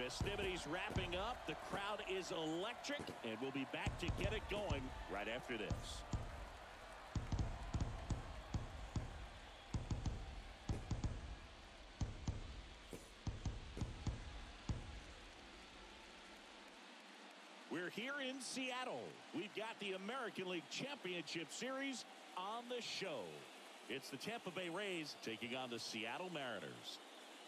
Festivities wrapping up. The crowd is electric, and we'll be back to get it going right after this. We're here in Seattle. We've got the American League Championship Series on the show. It's the Tampa Bay Rays taking on the Seattle Mariners.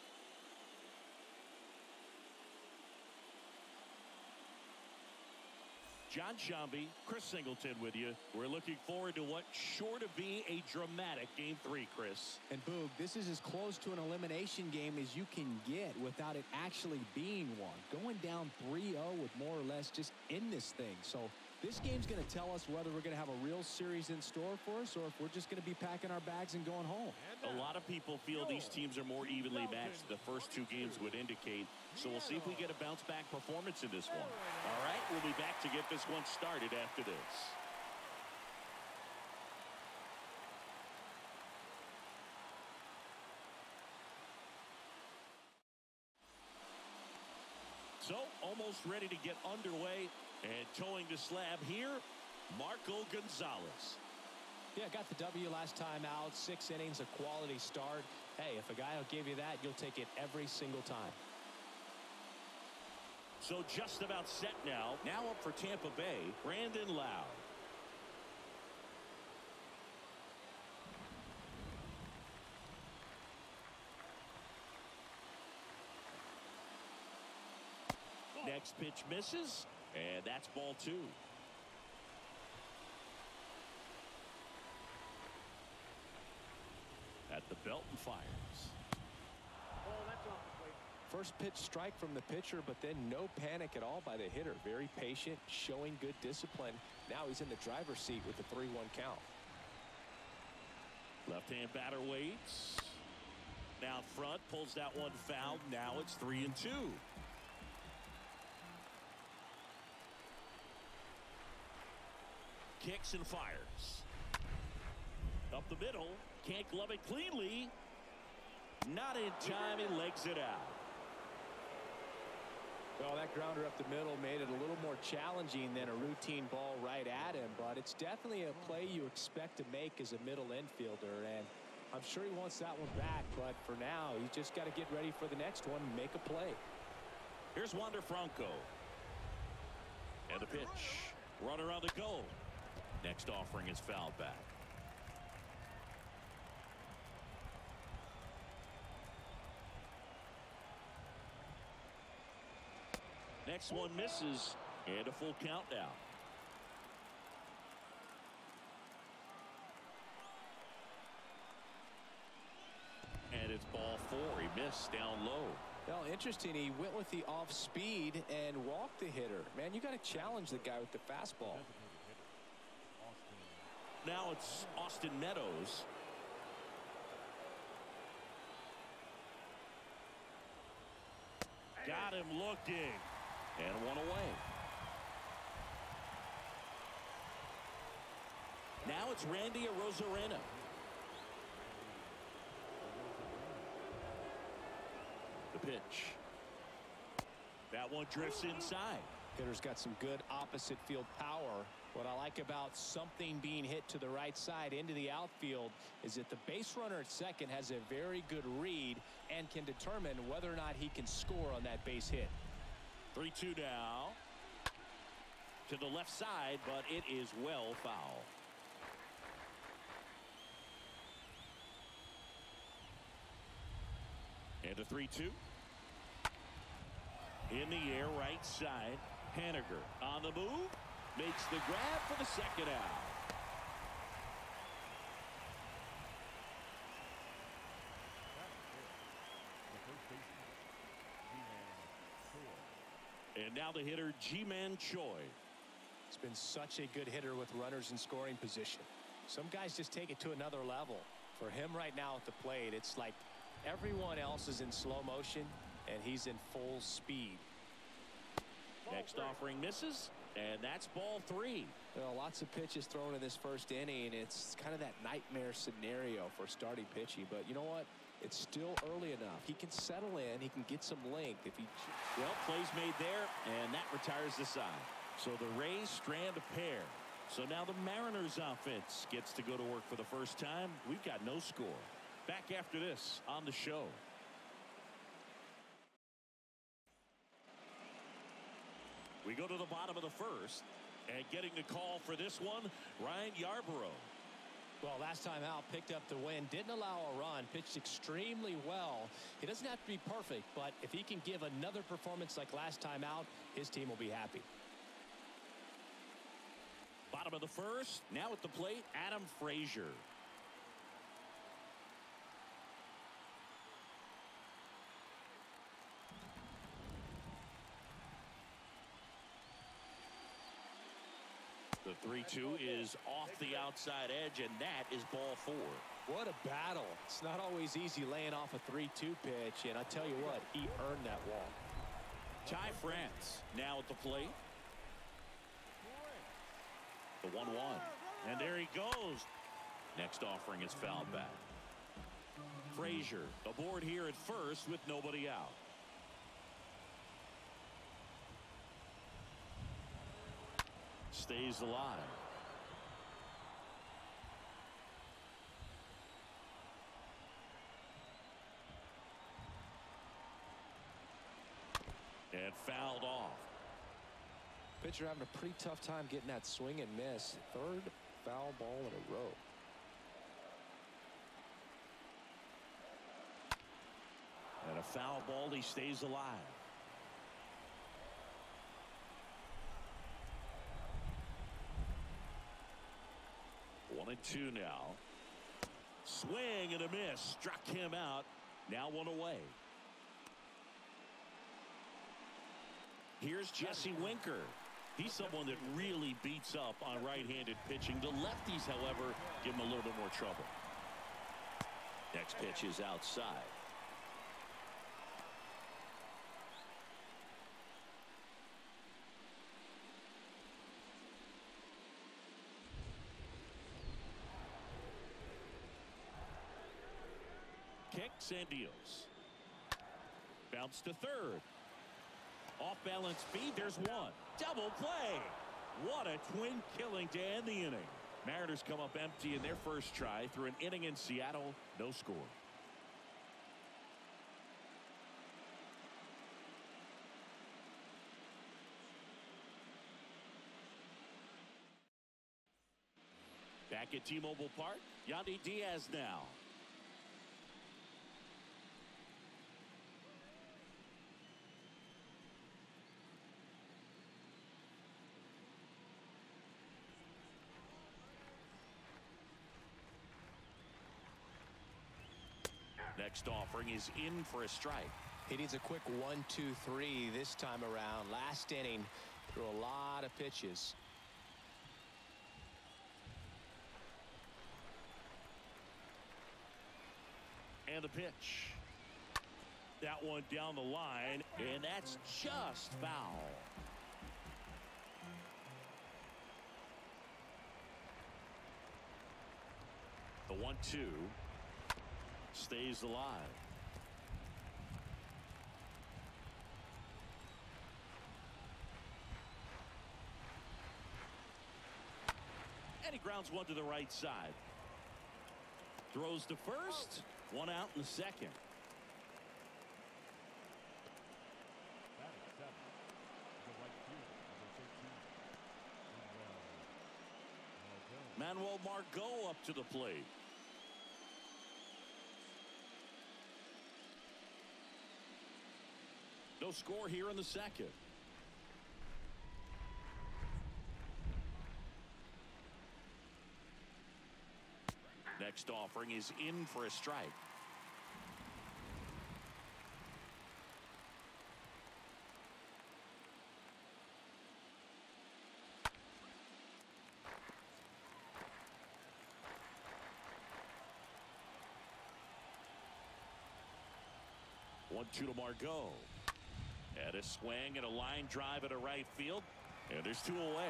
John Shambi, Chris Singleton with you. We're looking forward to what's sure to be a dramatic Game 3, Chris. And Boog, this is as close to an elimination game as you can get without it actually being one. Going down 3-0 would more or less just end this thing. So this game's going to tell us whether we're going to have a real series in store for us or if we're just going to be packing our bags and going home. A lot of people feel these teams are more evenly matched. The first two games would indicate. So we'll see if we get a bounce-back performance in this one. All right, we'll be back to get this one started after this. So, almost ready to get underway. And towing the slab here, Marco Gonzalez. Yeah, got the W last time out. 6 innings, a quality start. Hey, if a guy will give you that, you'll take it every single time. So just about set now. Now up for Tampa Bay, Brandon Lowe. Next pitch misses, and that's ball 2. At the belt and fires. Oh, that's off the plate. First pitch strike from the pitcher, but then no panic at all by the hitter. Very patient, showing good discipline. Now he's in the driver's seat with the 3-1 count. Left-hand batter waits. Now front, pulls that one foul. Now it's 3-2. Kicks and fires. Up the middle. Can't glove it cleanly. Not in time. He legs it out. Well, that grounder up the middle made it a little more challenging than a routine ball right at him, but it's definitely a play you expect to make as a middle infielder, and I'm sure he wants that one back, but for now, he's just got to get ready for the next one and make a play. Here's Wander Franco. And the pitch. Runner on the go. Next offering is fouled back. Next one misses, and a full count now. And it's ball 4. He missed down low. Well, interesting. He went with the off speed and walked the hitter. Man, you got to challenge the guy with the fastball. Now it's Austin Meadows. Got him looking. And one away. Now it's Randy Arozarena. The pitch. That one drifts inside. Hitter's got some good opposite field power. What I like about something being hit to the right side into the outfield is that the base runner at second has a very good read and can determine whether or not he can score on that base hit. 3-2 now. To the left side, but it is well foul. And a 3-2. In the air, right side. Haniger on the move. Makes the grab for the second out. And now the hitter, Ji-Man Choi. It's been such a good hitter with runners in scoring position. Some guys just take it to another level. For him right now at the plate, it's like everyone else is in slow motion and he's in full speed. Next offering misses, and that's ball 3. Well, lots of pitches thrown in this first inning. It's kind of that nightmare scenario for starting pitching. But you know what? It's still early enough. He can settle in. He can get some length if he. Well, plays made there, and that retires the side. So the Rays strand a pair. So now the Mariners offense gets to go to work for the first time. We've got no score. Back after this on the show. We go to the bottom of the first, and getting the call for this one, Ryan Yarborough. Well, last time out, picked up the win, didn't allow a run, pitched extremely well. He doesn't have to be perfect, but if he can give another performance like last time out, his team will be happy. Bottom of the first, now at the plate, Adam Frazier. The 3-2 is off the outside edge, and that is ball 4. What a battle. It's not always easy laying off a 3-2 pitch, and I tell you what, he earned that walk. Ty France now at the plate. The 1-1. And there he goes. Next offering is fouled back. Frazier aboard here at first with nobody out. Stays alive. And fouled off. Pitcher having a pretty tough time getting that swing and miss. Third foul ball in a row. And a foul ball, he stays alive. One and two now. Swing and a miss. Struck him out. Now one away. Here's Jesse Winker. He's someone that really beats up on right-handed pitching. The lefties, however, give him a little bit more trouble. Next pitch is outside. Kicks and deals. Bounce to third. Off balance feed. There's one. Double play. What a twin killing to end the inning. Mariners come up empty in their first try through an inning in Seattle. No score. Back at T-Mobile Park, Yandy Diaz now. Next offering is in for a strike. He needs a quick 1-2-3 this time around. Last inning, threw a lot of pitches. And a pitch. That one down the line, and that's just foul. The 1-2 stays alive. And he grounds one to the right side. Throws to first. One out in the second. Manuel Margot up to the plate. No score here in the second. Next offering is in for a strike. One, two to Margot. And a swing and a line drive at a right field. And there's two away.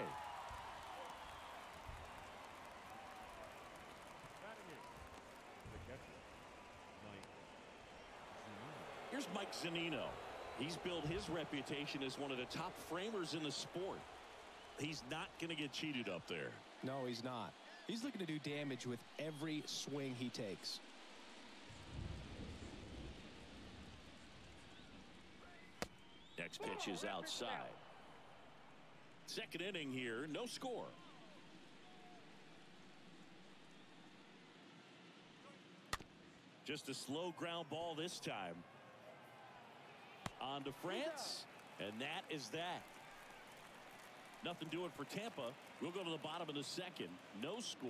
Here's Mike Zunino. He's built his reputation as one of the top framers in the sport. He's not going to get cheated up there. No, he's not. He's looking to do damage with every swing he takes. Next pitch is outside. Second inning here, no score. Just a slow ground ball this time. On to France, and that is that. Nothing doing for Tampa. We'll go to the bottom of the second. No score.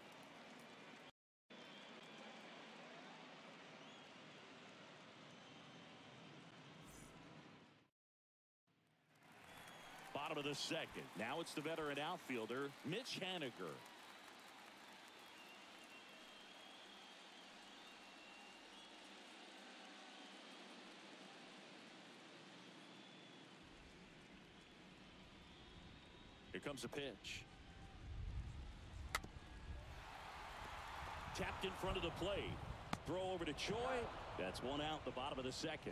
Bottom of the second. Now it's the veteran outfielder, Mitch Haniger. Here comes a pitch. Tapped in front of the plate. Throw over to Choi. That's one out the bottom of the second.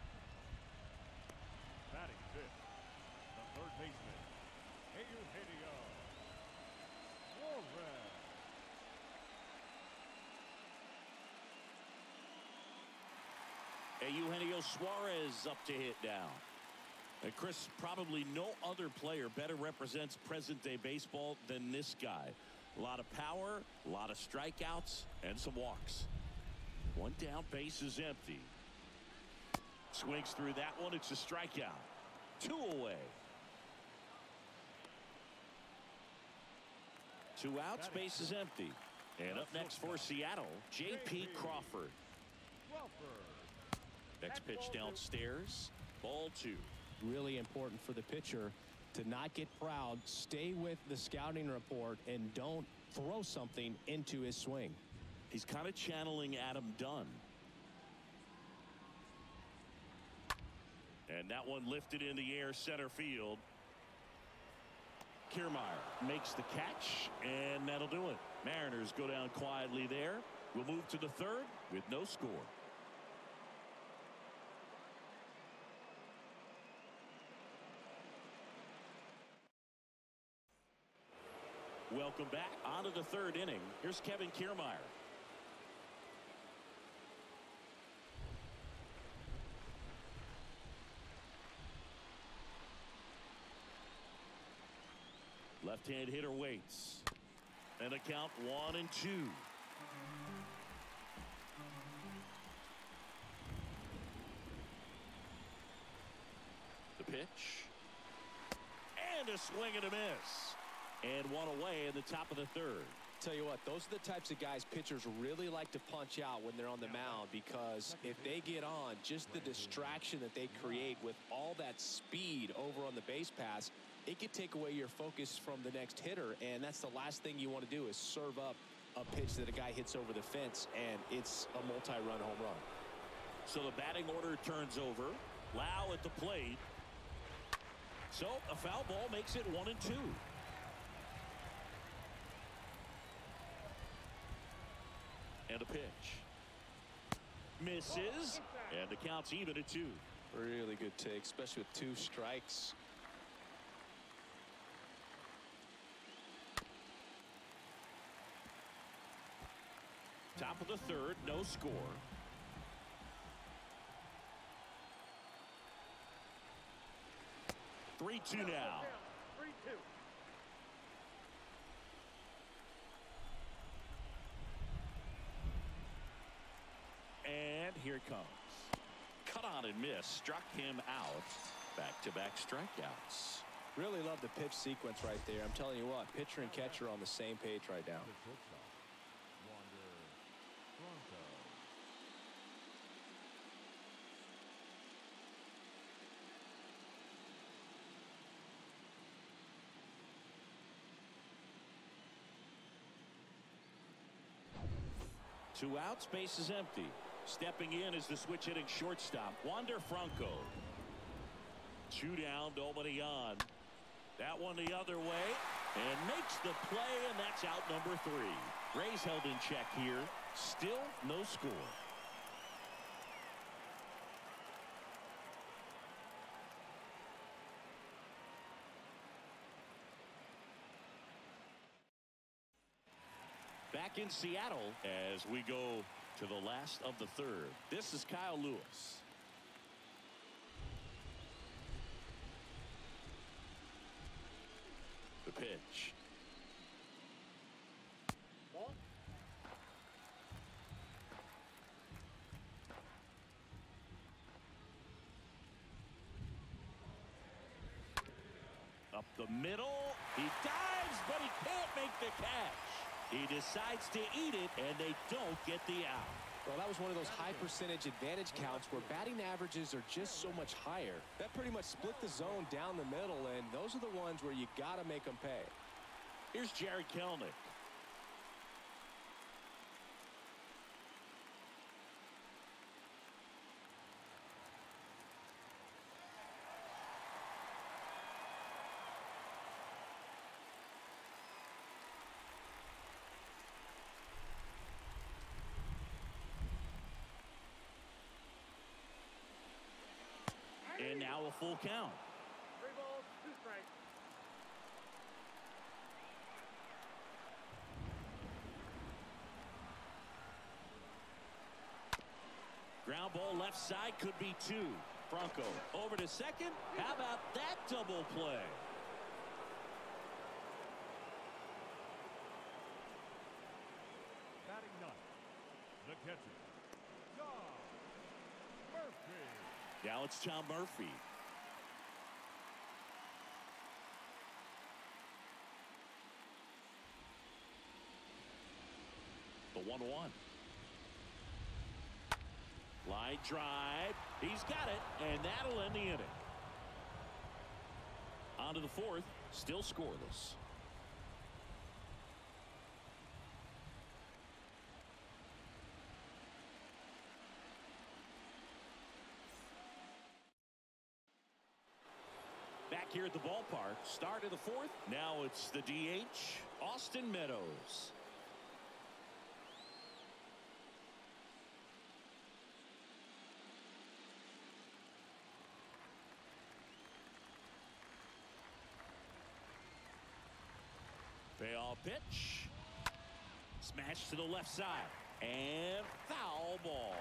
Batting fifth, the third baseman, Eugenio Suarez. Eugenio Suarez up to hit now. And Chris, probably no other player better represents present-day baseball than this guy. A lot of power, a lot of strikeouts, and some walks. One down, base is empty. Swings through that one. It's a strikeout. 2 away. 2 outs, base is empty. And up next for Seattle, J.P. Crawford. Next pitch downstairs. Ball 2. Really important for the pitcher to not get proud, stay with the scouting report, and don't throw something into his swing. He's kind of channeling Adam Dunn. And that one lifted in the air, center field. Kiermaier makes the catch, and that'll do it. Mariners go down quietly there. We'll move to the third with no score. Welcome back onto the third inning. Here's Kevin Kiermaier. Left-hand hitter waits. And a count 1-2. The pitch. And a swing and a miss. And one away in the top of the third. Tell you what, those are the types of guys pitchers really like to punch out when they're on the mound, because if they get on, just the distraction that they create with all that speed over on the base pass, it could take away your focus from the next hitter, and that's the last thing you want to do is serve up a pitch that a guy hits over the fence, and it's a multi-run home run. So the batting order turns over. Lau at the plate. So a foul ball makes it 1-2. And a pitch. Misses. And the count's even at 2. Really good take, especially with 2 strikes. Top of the third, no score. Three-2 now. 3-2. And here it comes. Cut on and miss. Struck him out. Back-to-back strikeouts. Really love the pitch sequence right there. I'm telling you what, pitcher and catcher are on the same page right now. Two outs, base is empty. Stepping in is the switch hitting shortstop, Wander Franco. 2 down, nobody on. That one the other way, and makes the play, and that's out number 3. Rays held in check here. Still no score. Back in Seattle as we go to the last of the third. This is Kyle Lewis. The pitch. Ball. Up the middle. He dives, but he can't make the catch. He decides to eat it, and they don't get the out. Well, that was one of those high percentage advantage counts where batting averages are just so much higher. That pretty much split the zone down the middle, and those are the ones where you got to make them pay. Here's Jerry Kelnick. And now a full count. 3 balls, 2 strikes. Ground ball left side, could be 2. Franco over to second. How about that double play? Batting ninth, the catcher, John Murphy. Now it's Tom Murphy. The 1-1. Line drive. He's got it, and that'll end the inning. On to the fourth. Still scoreless. Back here at the ballpark. Start of the fourth. Now it's the DH, Austin Meadows. Payoff pitch. Smash to the left side. And foul ball.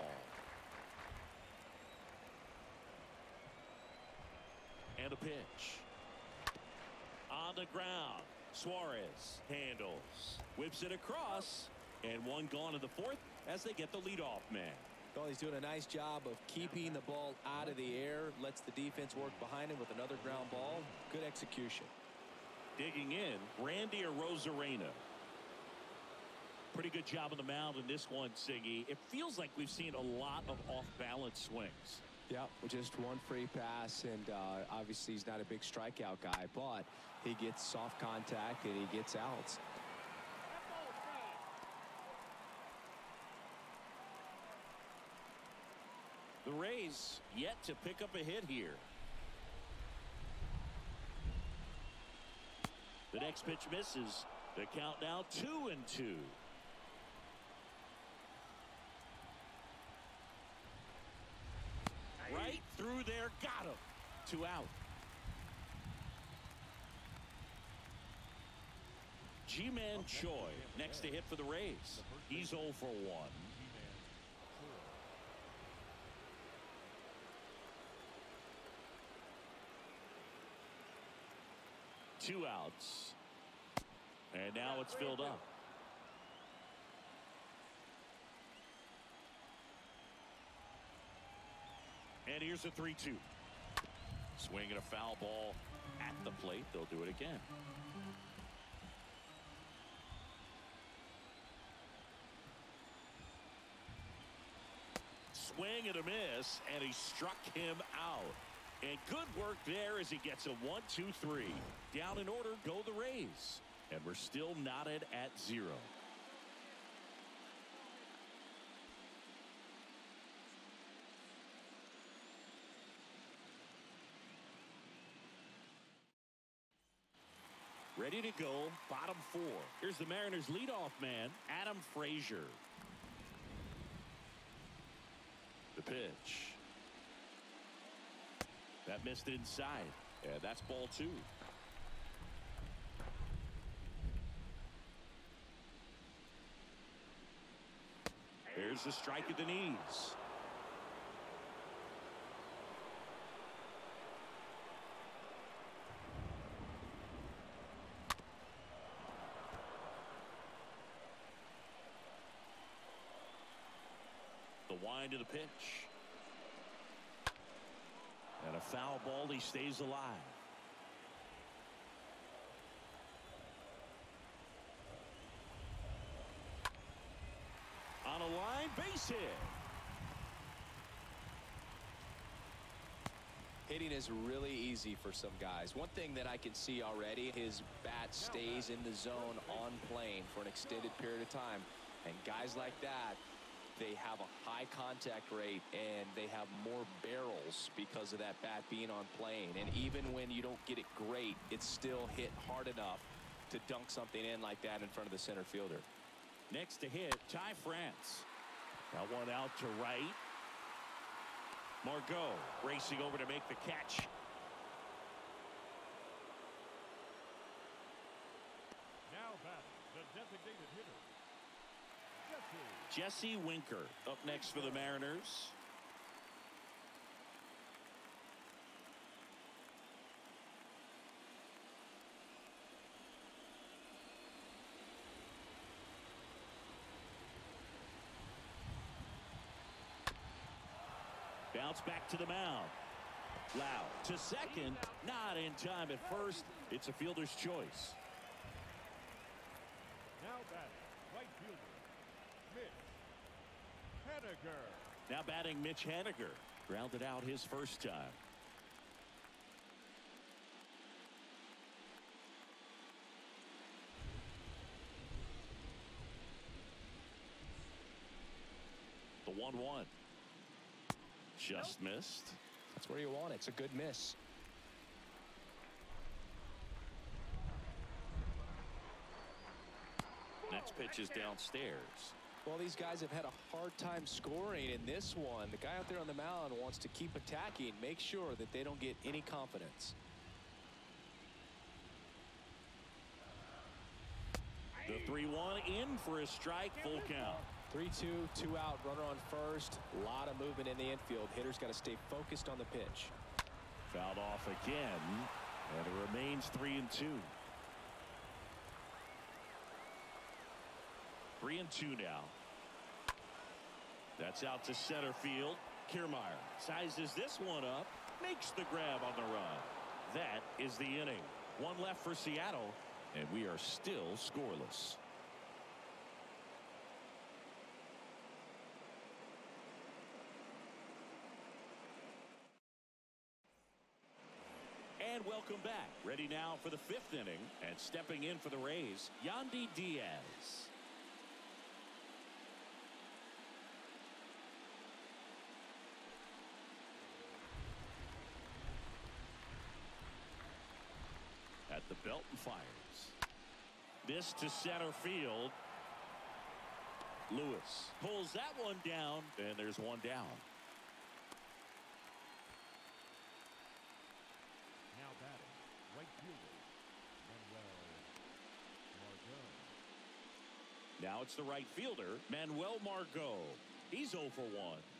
And a pitch. On the ground. Suarez handles. Whips it across. And one gone in the fourth as they get the leadoff man. Well, he's doing a nice job of keeping the ball out of the air. Lets the defense work behind him with another ground ball. Good execution. Digging in, Randy Arozarena. Pretty good job on the mound in this one, Siggy. It feels like we've seen a lot of off-balance swings. Yeah, just one free pass, and obviously he's not a big strikeout guy, but he gets soft contact and he gets outs. The Rays yet to pick up a hit here. The next pitch misses. The count now 2-2. Right through there, got him. 2 out. G-Man Choi next to hit for the Rays. He's 0 for 1. 2 outs. And now it's filled up. And here's a 3-2. Swinging a foul ball at the plate. They'll do it again. Swing and a miss, and he struck him out. And good work there as he gets a 1-2-3. Down in order go the Rays. And we're still knotted at 0. Ready to go, bottom 4. Here's the Mariners leadoff man, Adam Frazier. The pitch. That missed inside. And that's ball 2. Here's the strike at the knees. The wind of the pitch. And a foul ball. He stays alive. On a line, base hit. Hitting is really easy for some guys. One thing that I can see already, his bat stays in the zone on plane for an extended period of time. And guys like that, they have a high contact rate and they have more barrels because of that bat being on plane. And even when you don't get it great, it's still hit hard enough to dunk something in like that in front of the center fielder. Next to hit, Ty France. Got one out to right. Margot racing over to make the catch. Now batting, the designated hitter, Jesse Winker up next for the Mariners. Bounce back to the mound. Loud to second. Not in time at first. It's a fielder's choice. now batting, right fielder, Mitch Haniger. Now batting Mitch Haniger. Grounded out his first time. The 1-1. Just missed. That's where you want it. It's a good miss. Next pitch is downstairs. Well, these guys have had a hard time scoring in this one. The guy out there on the mound wants to keep attacking, make sure that they don't get any confidence. The 3-1 in for a strike, full count. 3-2, 2 out, runner on first. A lot of movement in the infield. Hitter's got to stay focused on the pitch. Fouled off again, and it remains 3-2. 3-2 now. That's out to center field. Kiermaier sizes this one up, makes the grab on the run. That is the inning. One left for Seattle, and we are still scoreless. And welcome back. Ready now for the 5th inning, and stepping in for the Rays, Yandy Diaz. At the belt and fires. This to center field. Lewis pulls that one down, and there's one down. Now batting, right fielder, Manuel Margot. Now it's the right fielder, Manuel Margot. He's 0 for 1.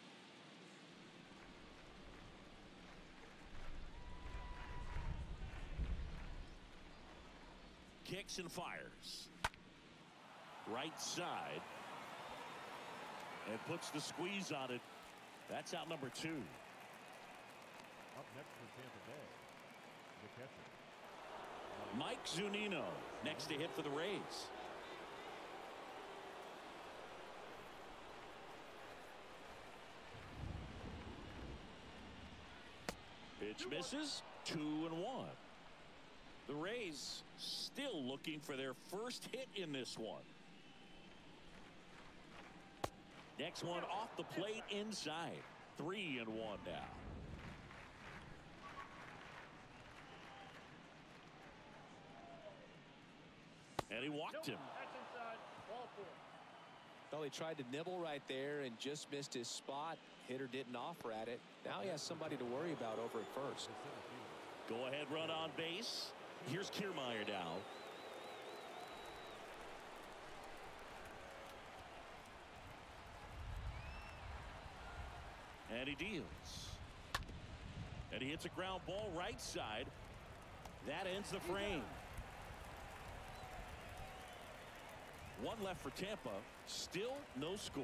Kicks and fires. Right side. And puts the squeeze on it. That's out number 2. Up next for Tampa Bay, the catcher, Mike Zunino next to hit for the Rays. Pitch misses. 2-1. The Rays still looking for their first hit in this one. Next one off the plate inside. 3-1 now. And he walked him. That's inside. Ball 4. Well, he tried to nibble right there and just missed his spot. Hitter didn't offer at it. Now he has somebody to worry about over at first. Go ahead, run on base. Here's Kiermaier now. And he deals. And he hits a ground ball right side. That ends the frame. One left for Tampa. Still no score.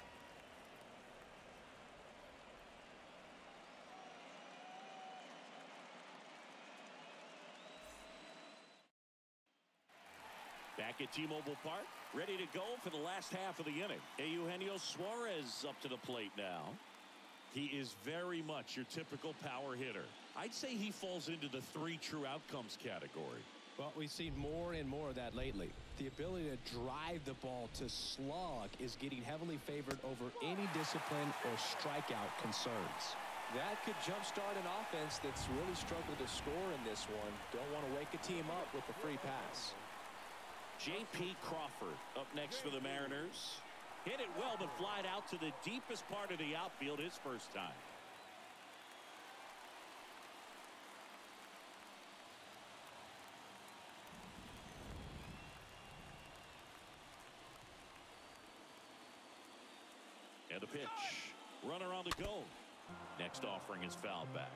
Back at T-Mobile Park, ready to go for the last half of the inning. Eugenio Suarez up to the plate now. He is very much your typical power hitter. I'd say he falls into the 3 true outcomes category. Well, we've seen more and more of that lately. The ability to drive the ball to slug is getting heavily favored over any discipline or strikeout concerns. That could jumpstart an offense that's really struggled to score in this one. Don't want to wake a team up with the free pass. J.P. Crawford up next for the Mariners. Hit it well, but flied out to the deepest part of the outfield his first time. And a pitch. Runner on the go. Next offering is fouled back.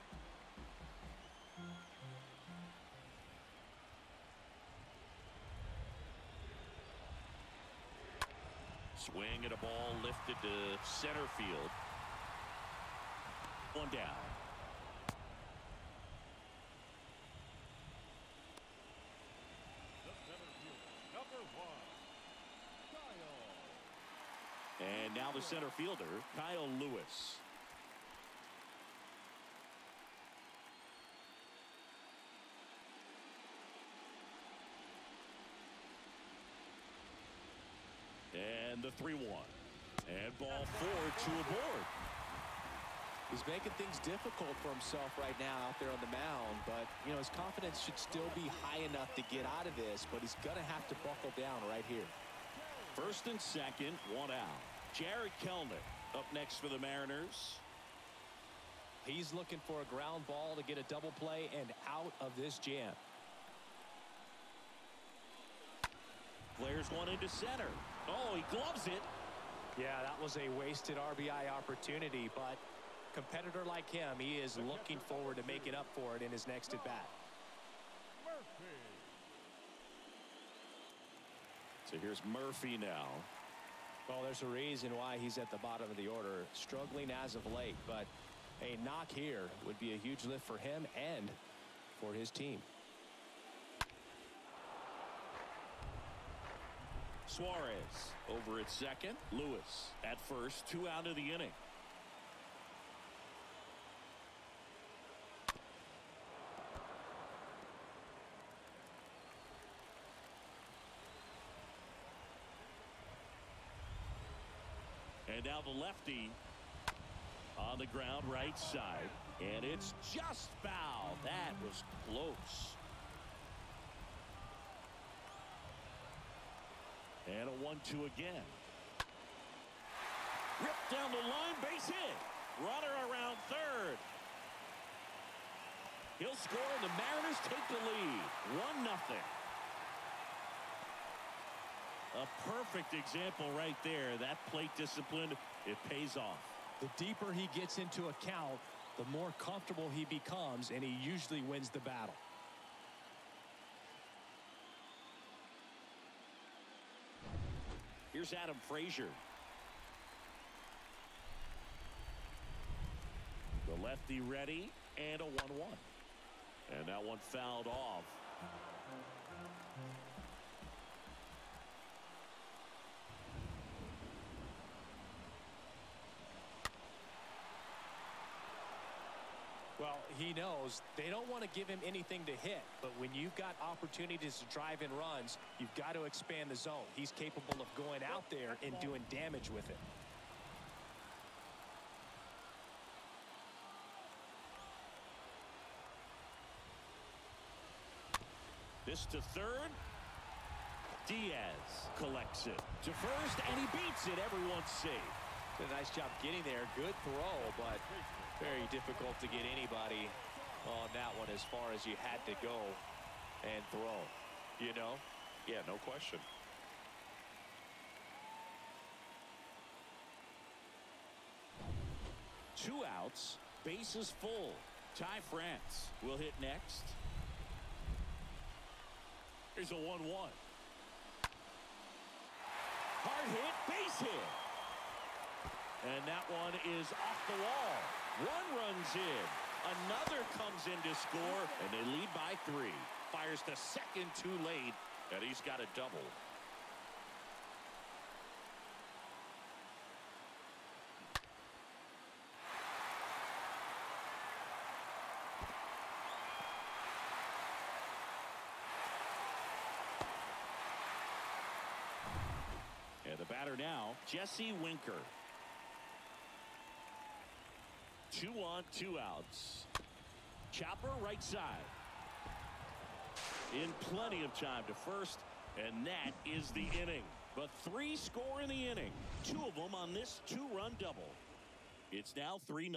Swing and a ball lifted to center field. One down. The center fielder, number 1, Kyle. And now the center fielder, Kyle Lewis. And the 3-1. And ball 4, 2 aboard. He's making things difficult for himself right now out there on the mound, but, you know, his confidence should still be high enough to get out of this, but he's going to have to buckle down right here. First and second, 1 out. Jared Kelnick up next for the Mariners. He's looking for a ground ball to get a double play and out of this jam. Players going into center. Oh, he gloves it. Yeah, that was a wasted RBI opportunity, but competitor like him, he is looking forward to making up for it in his next at bat. Murphy. So here's Murphy now. Well, there's a reason why he's at the bottom of the order, struggling as of late, but a knock here would be a huge lift for him and for his team. Suarez over at second. Lewis at first. 2 out of the inning. And now the lefty on the ground right side. And it's just foul. That was close. And a 1-2 again. Ripped down the line, base hit. Runner around third. He'll score and the Mariners take the lead. 1-0. A perfect example right there. That plate discipline, it pays off. The deeper he gets into a count, the more comfortable he becomes, and he usually wins the battle. Here's Adam Frazier. The lefty ready, and a 1-1. And that one fouled off. Well, he knows they don't want to give him anything to hit, but when you've got opportunities to drive in runs, you've got to expand the zone. He's capable of going out there and doing damage with it. This to third. Diaz collects it to first, and he beats it. Everyone's safe. Did a nice job getting there. Good throw, but very difficult to get anybody on that one as far as you had to go and throw. You know? Yeah, no question. 2 outs, bases full. Ty France will hit next. Here's a 1-1. Hard hit, base hit. And that one is off the wall. 1 runs in. Another comes in to score, and they lead by 3. Fires to second too late, and he's got a double. And the batter now, Jesse Winker. 2 on, 2 outs. Chopper right side. In plenty of time to first, and that is the inning. But 3 score in the inning. 2 of them on this 2-run double. It's now 3-0.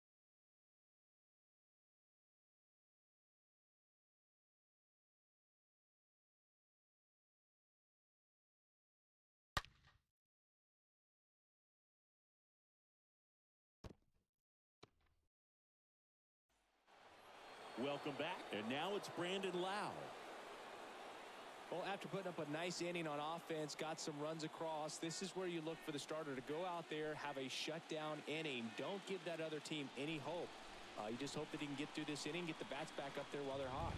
Welcome back, and now it's Brandon Lau. Well, after putting up a nice inning on offense, got some runs across, this is where you look for the starter to go out there, have a shutdown inning. Don't give that other team any hope. You just hope that he can get through this inning, get the bats back up there while they're hot.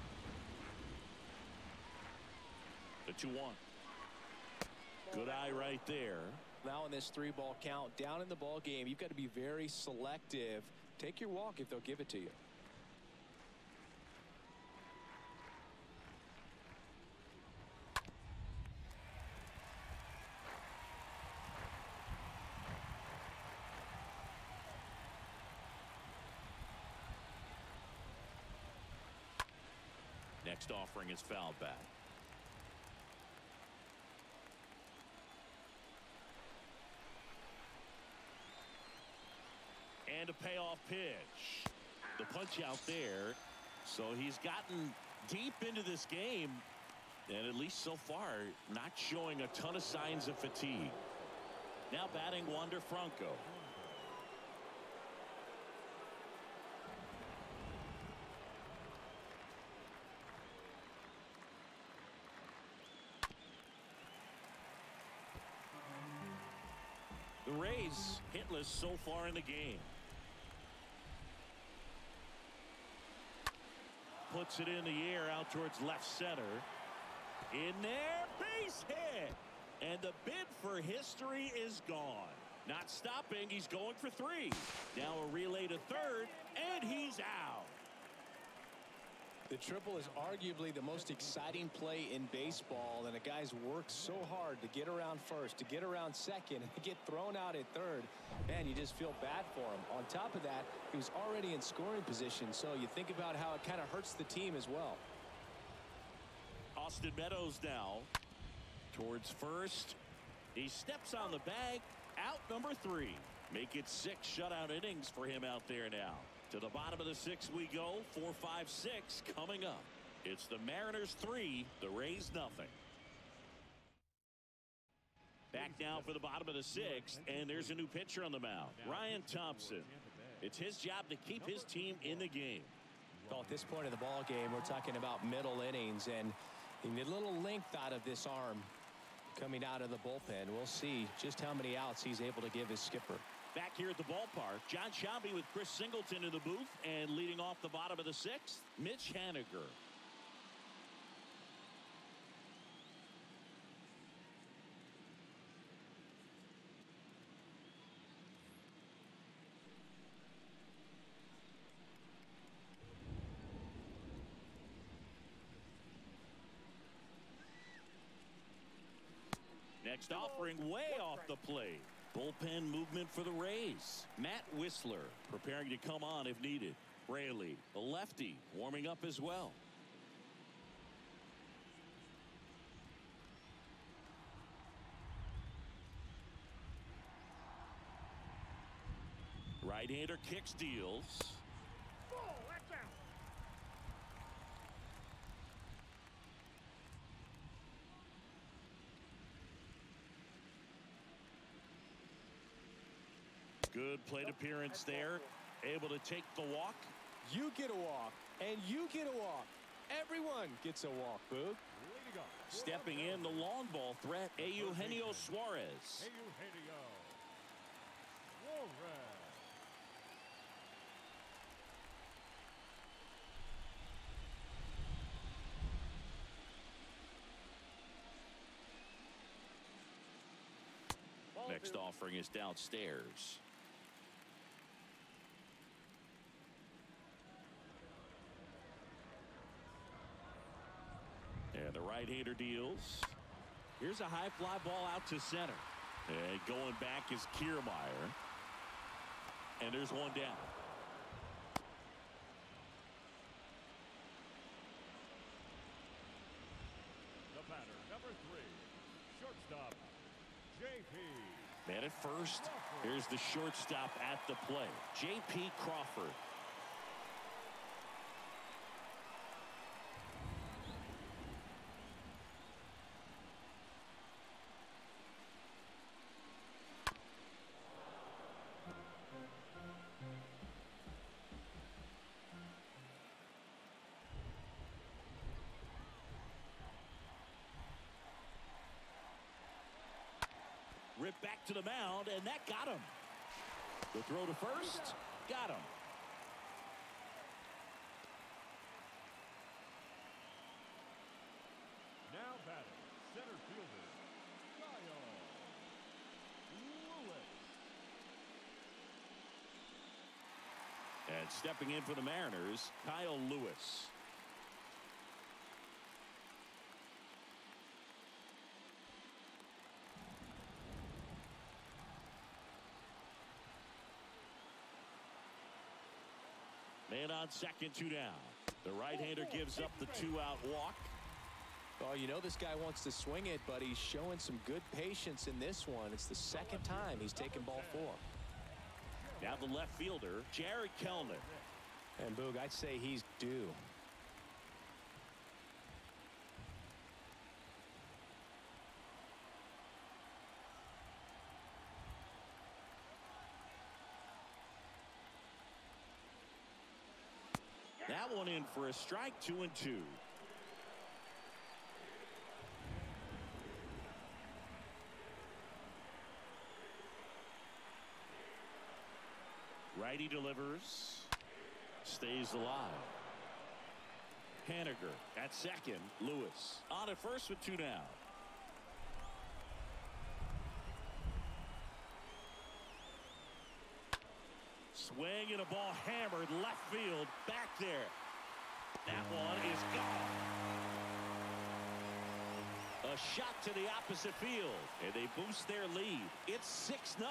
The 2-1. Good eye right there. Now in this 3-ball count, down in the ball game, you've got to be very selective. Take your walk if they'll give it to you. Next offering is fouled back. And a payoff pitch. The punch out there. So he's gotten deep into this game, and at least so far, not showing a ton of signs of fatigue. Now batting Wander Franco. The Rays hitless so far in the game. Puts it in the air out towards left center. In there, base hit. And the bid for history is gone. Not stopping, he's going for 3. Now a relay to third, and he's out. The triple is arguably the most exciting play in baseball, and the guys work so hard to get around first, to get around second, and to get thrown out at third. Man, you just feel bad for him. On top of that, he was already in scoring position, so you think about how it kind of hurts the team as well. Austin Meadows now towards first. He steps on the bag. Out number 3. Make it 6 shutout innings for him out there now. To the bottom of the 6th we go. 4, 5, 6 coming up. It's the Mariners 3, the Rays nothing. Back now for the bottom of the 6th, and there's a new pitcher on the mound, Ryan Thompson. It's his job to keep his team in the game. Well, at this point of the ball game, we're talking about middle innings, and you need a little length out of this arm coming out of the bullpen. We'll see just how many outs he's able to give his skipper. Back here at the ballpark, John Shelby with Chris Singleton in the booth, and leading off the bottom of the 6th, Mitch Haniger. Next offering way off the plate. Bullpen movement for the Rays. Matt Whistler preparing to come on if needed. Raley, a lefty, warming up as well. Right-hander kicks, deals. Ball, that's out. Good plate appearance there. Able to take the walk. You get a walk, and you get a walk. Everyone gets a walk, Boog. Stepping in, the long ball threat, Eugenio Suarez. Eugenio Suarez. Next offering is downstairs. And the right-hander deals. Here's a high fly ball out to center. And going back is Kiermaier. And there's one down. The batter, number 3, shortstop, J.P. Man at first. Here's the shortstop at the plate, J.P. Crawford. Ripped back to the mound, and that got him. The throw to first, got him. Now batting, center fielder, Kyle Lewis. And stepping in for the Mariners, Kyle Lewis. Man on second, 2 down. The right-hander gives up the 2-out walk. Oh, you know this guy wants to swing it, but he's showing some good patience in this one. It's the second time he's taken ball 4. Now the left fielder, Jared Kellner. And Boog, I'd say he's due. That one in for a strike, 2-2. Righty delivers. Stays alive. Haniger at second. Lewis on at first with 2 down. Swing and a ball hammered left field. Back there. That one is gone. A shot to the opposite field. And they boost their lead. It's 6-0.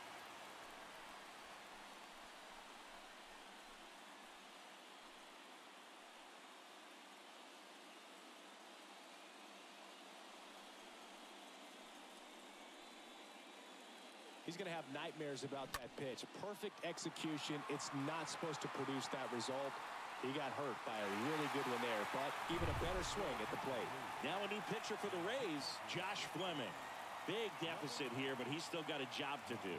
He's going to have nightmares about that pitch. Perfect execution. It's not supposed to produce that result. He got hurt by a really good one there, but even a better swing at the plate. Now a new pitcher for the Rays, Josh Fleming. Big deficit here, but he's still got a job to do.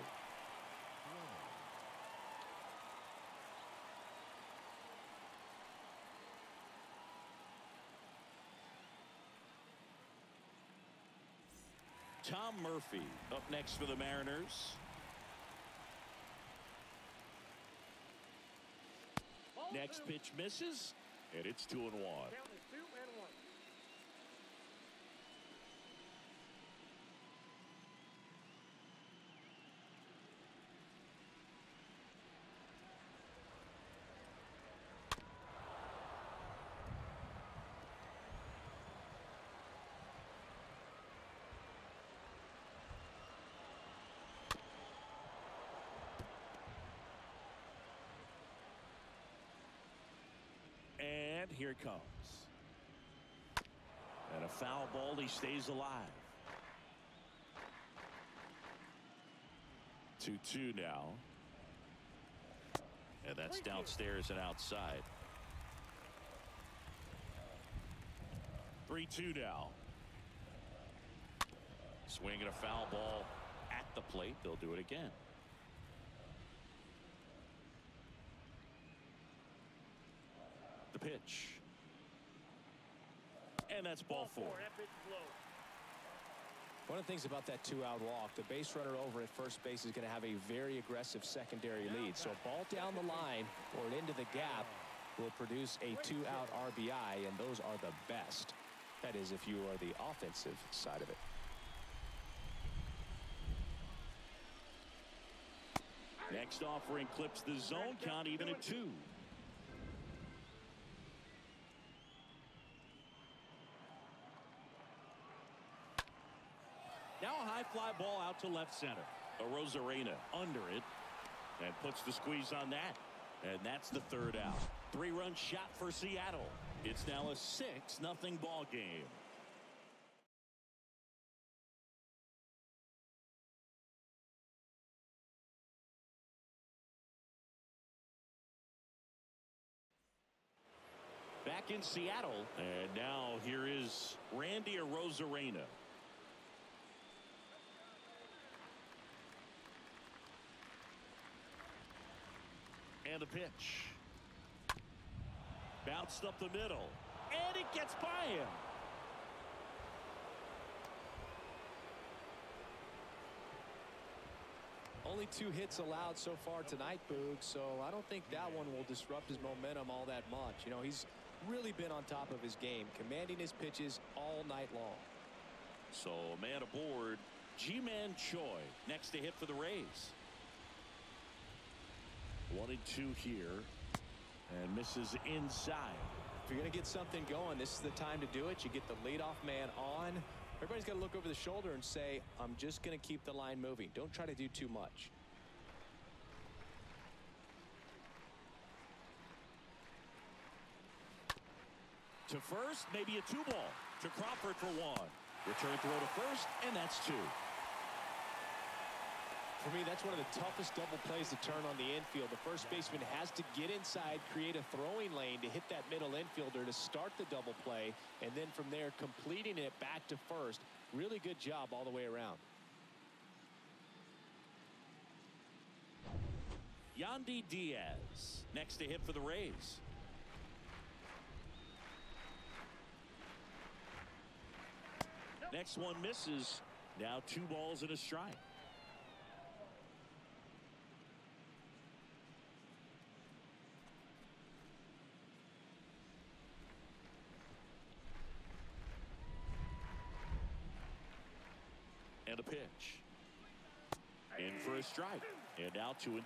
Tom Murphy up next for the Mariners. Next pitch misses, and it's 2-1. Count is 2-1. And here it comes. And a foul ball. He stays alive. 2-2 now. And that's downstairs and outside. 3-2 now. Swing and a foul ball at the plate. They'll do it again. The pitch. And that's ball four. One of the things about that two-out walk, the base runner over at first base is going to have a very aggressive secondary lead. So a ball down the line or into the gap will produce a two-out RBI, and those are the best. That is, if you are the offensive side of it. Next offering clips the zone count even at 2. Now a high fly ball out to left center. Arozarena under it and puts the squeeze on that. And that's the third out. 3-run shot for Seattle. It's now a 6-0 ball game. Back in Seattle, and now here is Randy Arozarena. And a pitch. Bounced up the middle, and it gets by him. Only 2 hits allowed so far tonight, Boog, so I don't think that one will disrupt his momentum all that much. You know, he's really been on top of his game, commanding his pitches all night long. So a man aboard, Ji-Man Choi, next to hit for the Rays. 1-2 here, and misses inside. If you're going to get something going, this is the time to do it. You get the leadoff man on. Everybody's got to look over the shoulder and say, I'm just going to keep the line moving. Don't try to do too much. To first, maybe a 2-ball. To Crawford for 1. Return throw to first, and that's 2. For me, that's one of the toughest double plays to turn on the infield. The first baseman has to get inside, create a throwing lane to hit that middle infielder to start the double play, and then from there, completing it back to first. Really good job all the way around. Yandy Diaz, next to hit for the Rays. Next one misses. Now 2 balls and a strike. And a pitch. In for a strike. And now 2-2.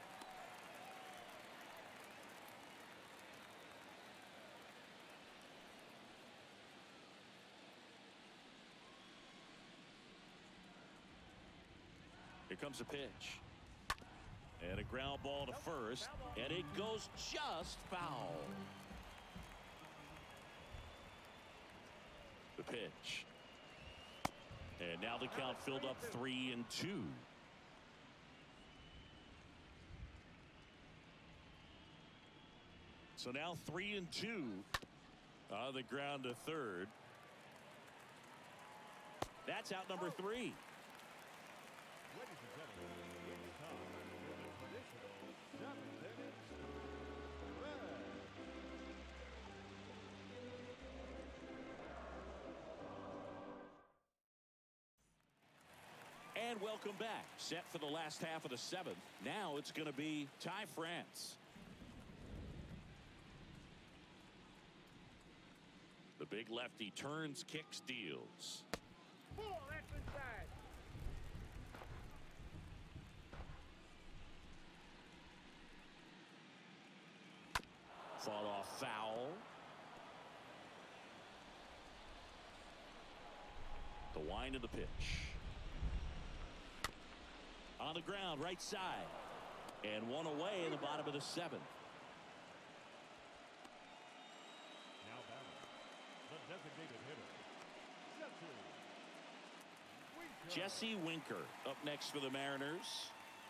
Here comes a pitch. And a ground ball to first. And it goes just foul. The pitch. And now the count filled up 3-2. So now 3-2 on the ground to third. That's out number 3. Ladies and gentlemen, it's time for the traditional 7-minute red. And welcome back. Set for the last half of the 7th. Now it's going to be Ty France. The big lefty turns, kicks, deals. Ball, that's inside. Fought off foul. The wind of the pitch. On the ground, right side. And one away in the bottom of the 7th. Now batting, the designated hitter, Jesse Winker up next for the Mariners.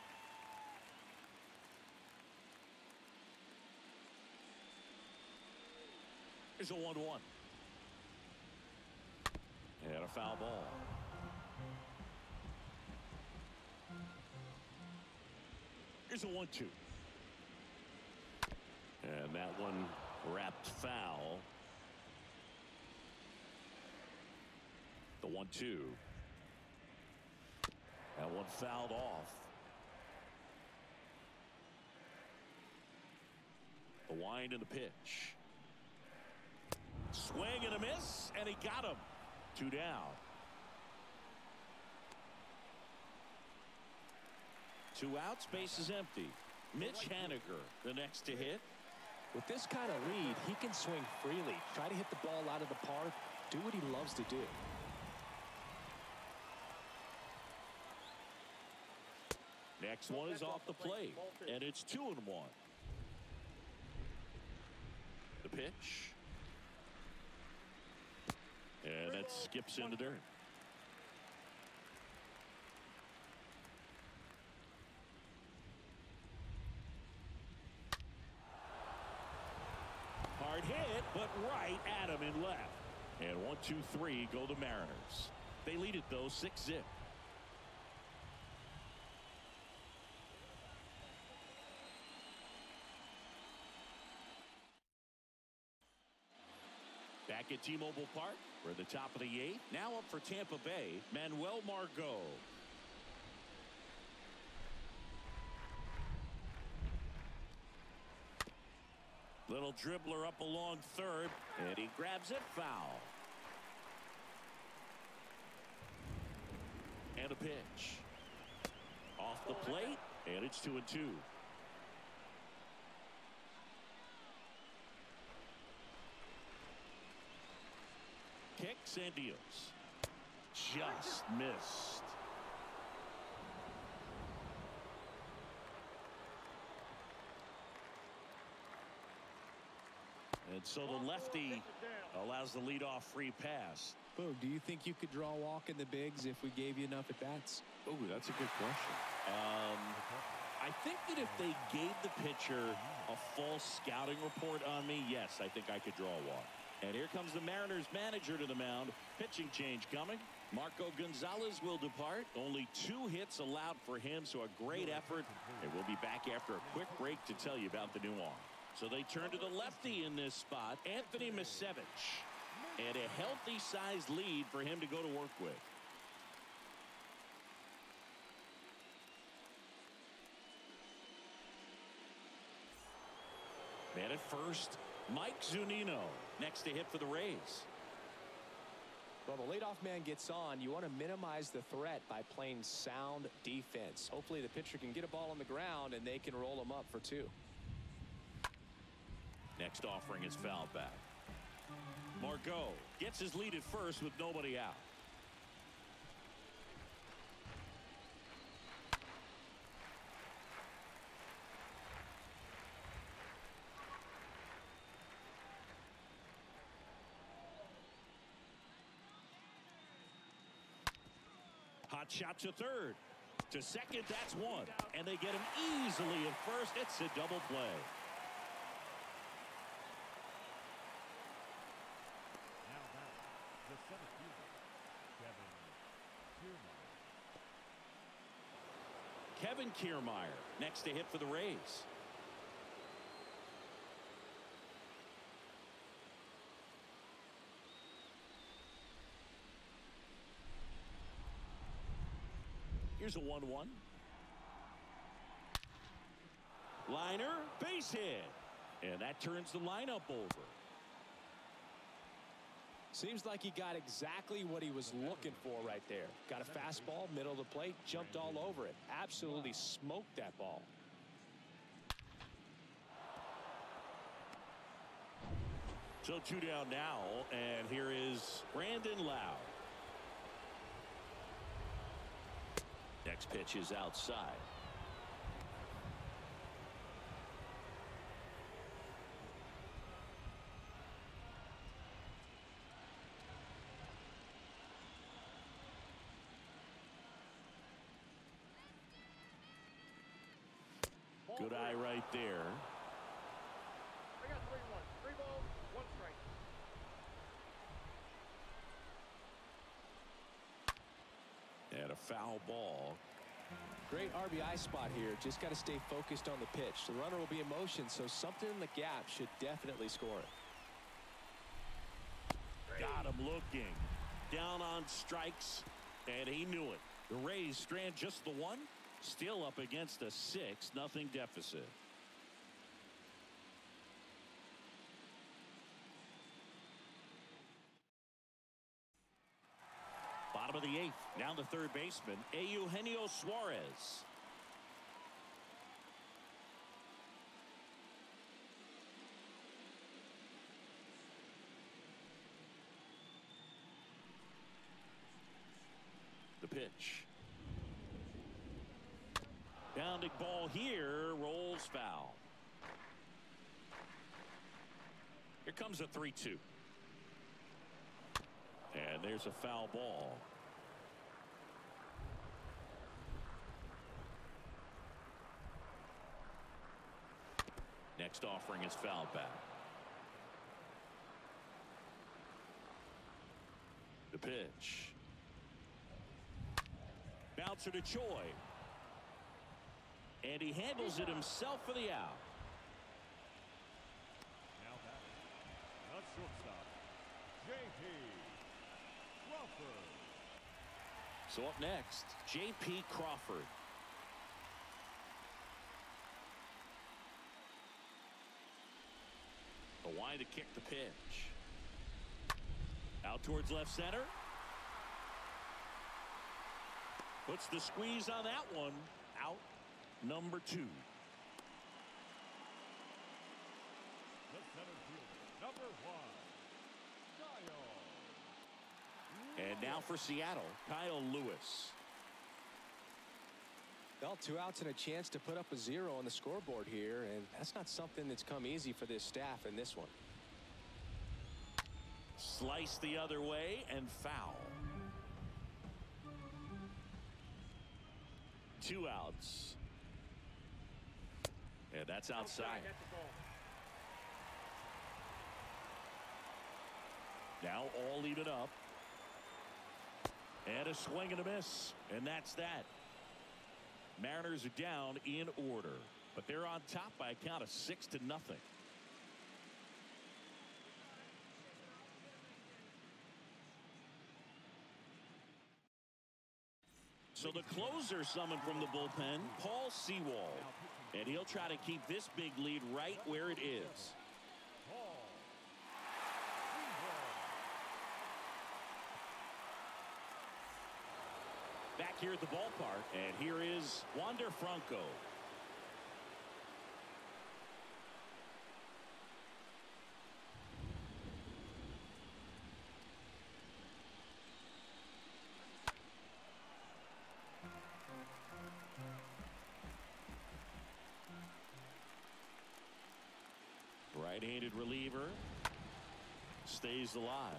Here's a 1-1. And a foul ball. Here's a 1-2. And that one Wrapped foul. The 1-2. That one fouled off. The wind and the pitch. Swing and a miss, and he got him. 2 down. 2 outs, base is empty. Mitch Haniger, the next to hit. With this kind of lead, he can swing freely, try to hit the ball out of the park, do what he loves to do. Next one is off the plate, and it's 2-1. The pitch. And that skips into dirt. Hard hit, but right at him and left. And 1-2-3 go the Mariners. They lead it, though, 6-0. Back at T-Mobile Park, we're at the top of the 8th. Now up for Tampa Bay, Manuel Margot. Little dribbler up along third, and he grabs it foul. And a pitch. Off the plate, and it's 2-2. Kicks and deals. Just missed. And so the lefty allows the leadoff free pass. Boog, do you think you could draw a walk in the bigs if we gave you enough at-bats? Oh, that's a good question. I think that if they gave the pitcher a false scouting report on me, yes, I think I could draw a walk. And here comes the Mariners manager to the mound. Pitching change coming. Marco Gonzalez will depart. Only 2 hits allowed for him, so a great effort. And we'll be back after a quick break to tell you about the new arm. So they turn to the lefty in this spot, Anthony Misevich. And a healthy-sized lead for him to go to work with. Man at first, Mike Zunino next to hit for the Rays. Well, the leadoff man gets on. You want to minimize the threat by playing sound defense. Hopefully the pitcher can get a ball on the ground and they can roll him up for 2. Next offering is fouled back. Margot gets his lead at first with nobody out. Hot shot to third. To second, that's 1. And they get him easily at first. It's a double play. Now back, the 7th fielder, Kevin Kiermaier. Kevin Kiermaier next to hit for the Rays. Here's a 1-1. Liner, base hit. And that turns the lineup over. Seems like he got exactly what he was looking for right there. Got a fastball, middle of the plate, jumped all over it. Absolutely smoked that ball. So 2 down now, and here is Brandon Lau. Next pitch is outside. Good eye right there. I got 3-1. 3 balls, 1 strike. And a foul ball. Great RBI spot here. Just got to stay focused on the pitch. The runner will be in motion, so something in the gap should definitely score it. Got him looking. Down on strikes, and he knew it. The Rays strand just the one. Still up against a 6-0 deficit. Bottom of the 8th. Now the third baseman, Eugenio Suarez. The pitch. Bounding ball here, rolls foul. Here comes a 3-2. And there's a foul ball. Next offering is fouled back. The pitch. Bouncer to Choi. And he handles it himself for the out. Now batting, the shortstop, J.P. Crawford. So up next, J.P. Crawford. The wind to kick the pitch. Out towards left center. Puts the squeeze on that one. Out number 2. The center fielder, number 1, Kyle. And now for Seattle, Kyle Lewis. Well, 2 outs and a chance to put up a 0 on the scoreboard here, and that's not something that's come easy for this staff in this one. Slice the other way and foul. 2 outs. And that's outside. Now all even up. And a swing and a miss. And that's that. Mariners are down in order. But they're on top by a count of 6-0. So the closer summoned from the bullpen, Paul Sewald. And he'll try to keep this big lead right where it is. Back here at the ballpark, and here is Wander Franco. Right-handed reliever stays alive.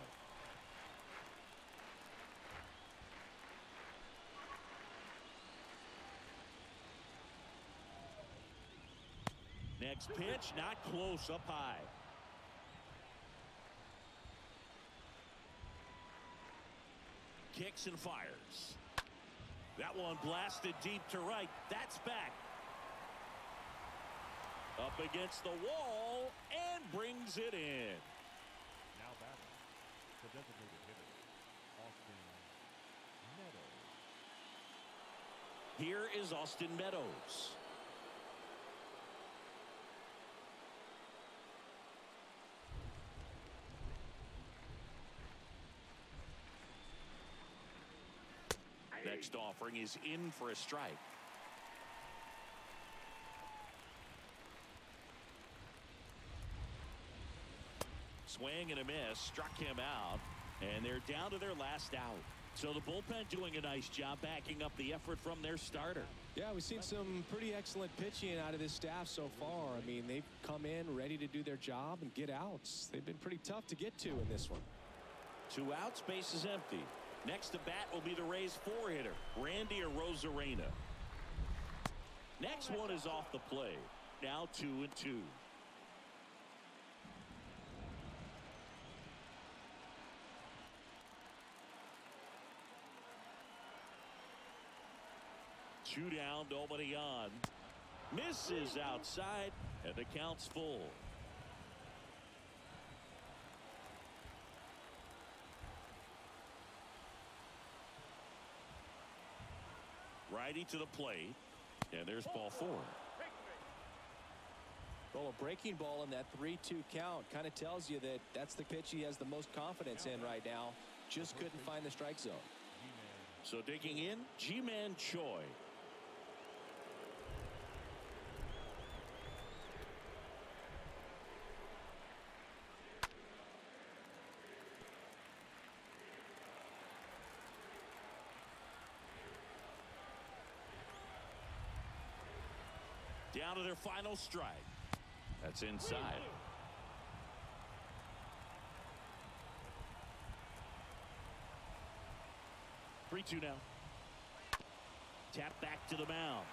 Next pitch, not close, up high. Kicks and fires. That one blasted deep to right. That's back. Up against the wall and brings it in. Now batting, the designated hitter, Austin Meadows. Here is Austin Meadows. Next offering is in for a strike. Swing and a miss, struck him out, and they're down to their last out. So the bullpen doing a nice job backing up the effort from their starter. Yeah, we've seen some pretty excellent pitching out of this staff so far. I mean, they've come in ready to do their job and get outs. They've been pretty tough to get to in this one. 2 outs, base is empty. Next to bat will be the Rays 4-hitter, Randy Arozarena. Next one is off the plate. Now 2-2. 2 down, nobody on. Misses outside, and the count's full. Righty to the plate, and there's ball 4. Well, a breaking ball in that 3-2 count kind of tells you that that's the pitch he has the most confidence in right now. Just couldn't find the strike zone. So digging in, Ji-Man Choi. Down to their final strike. That's inside. Three-two now. Tap back to the mound.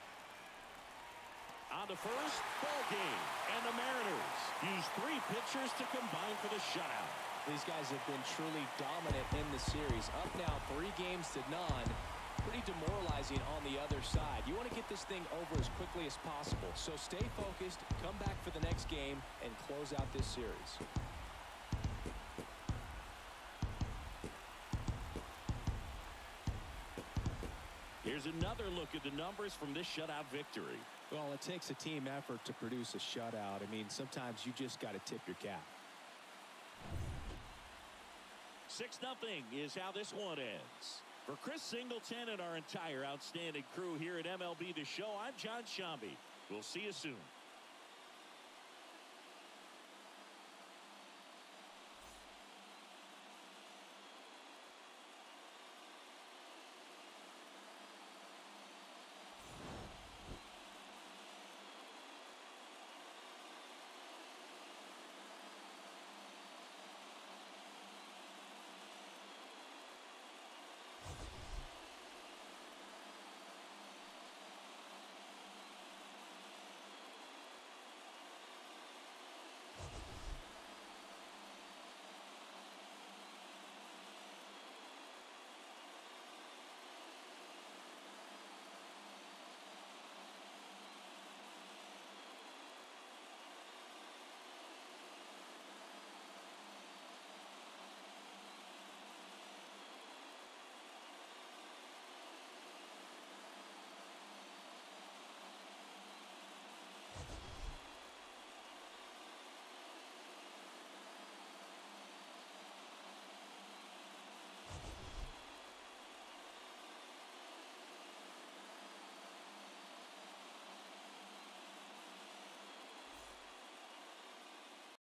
On to first, ball game. And the Mariners use 3 pitchers to combine for the shutout. These guys have been truly dominant in the series. Up now 3 games to none. Pretty demoralizing on the other side. You want to get this thing over as quickly as possible. So stay focused, come back for the next game, and close out this series. Here's another look at the numbers from this shutout victory. Well, it takes a team effort to produce a shutout. I mean, sometimes you just got to tip your cap. 6-0 is how this one ends. For Chris Singleton and our entire outstanding crew here at MLB The Show, I'm John Shambi. We'll see you soon.